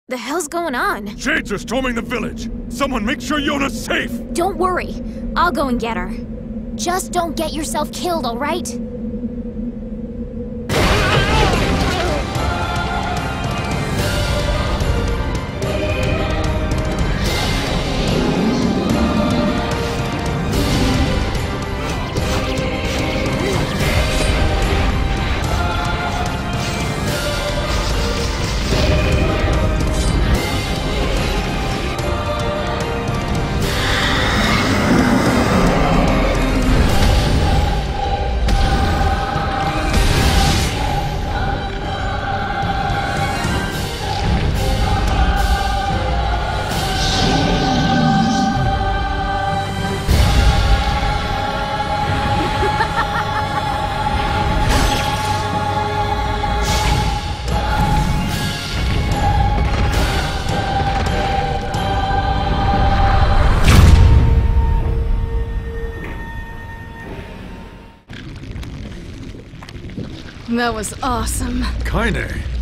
The hell's going on? Shades are storming the village! Someone make sure Yona's safe! Don't worry. I'll go and get her. Just don't get yourself killed, alright? That was awesome. Kaine,